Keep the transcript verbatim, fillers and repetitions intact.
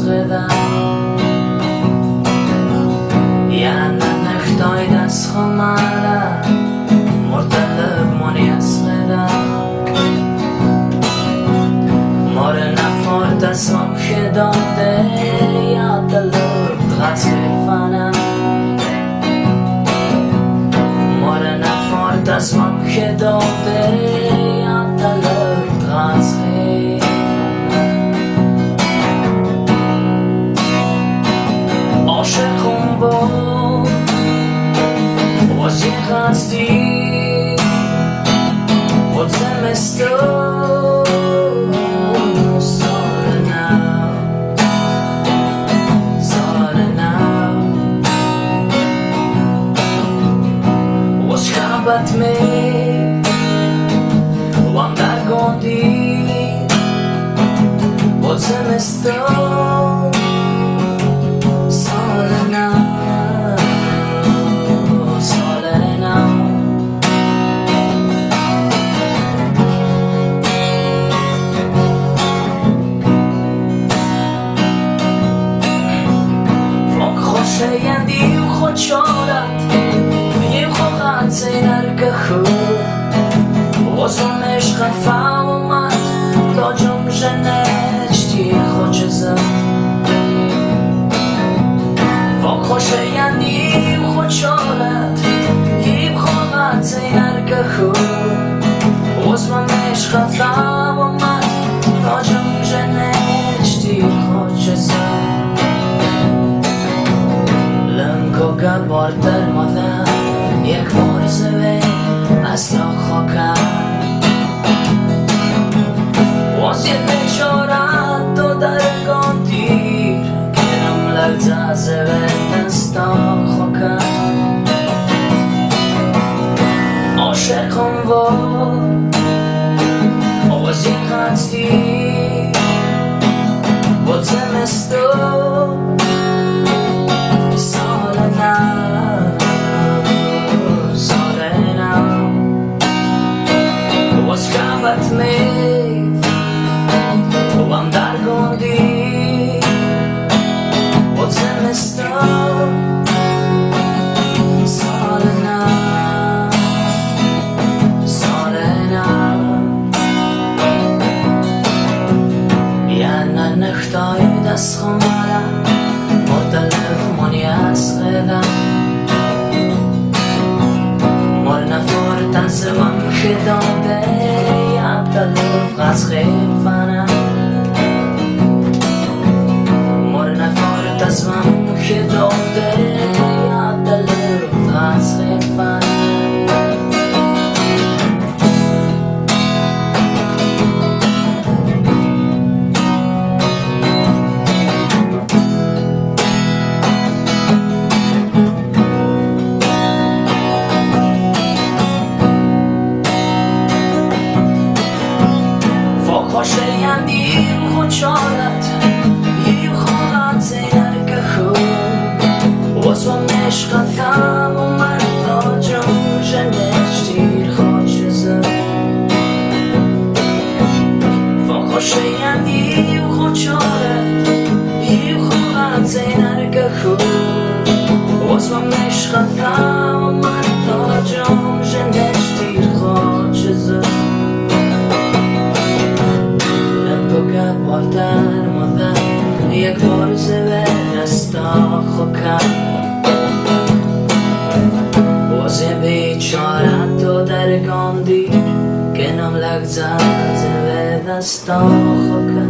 zgledam. Ja na nechtoj da schomala mortale v monia zgledam. More na forta svom hedonde ja da lov drat zgledfana. More na forta svom hedonde ja da lov drat zgledfana. عاشقم با واسه خستی و زمستون سال نو سال نو واسه شبت می وام در گندی و زمستون شایندی و خود شارد یه خوقت زینر که خود وزم عشق فهمت تا جمجه نشتی خود چزم فاق خوشایندی و خود شارد یه خوقت زینر که خود وزم عشق فهمت تا جمجه نشتی خود چزم Koga border moda jak morzewe asno choka Wazjet bechora to dar kontir Kenom larza zevet sta choka Osherkom vo Wazjet khansti Vodzem esto But me, I'm not gonna be. What's in the store? Solena, Solena. Ja na nechtoj da schomala, mortale v monia zgledam. Morna forta zvam hedonde. Love gaat geen van Morna forta svam hedonde ja da love gaat geen van خوشایندی خود شارد یه خوقت زینر که خود وزم عشق فهم و من تا جمجه نشتیر خود شزم خوشایندی خود شارد یه خوقت زینر که خود وزم عشق فهم و من تا جمجه نشتیر خود شزم Portar moda jak borzewe sta choka Voze bechora to dar gondi Kenom lagza zeve sta choka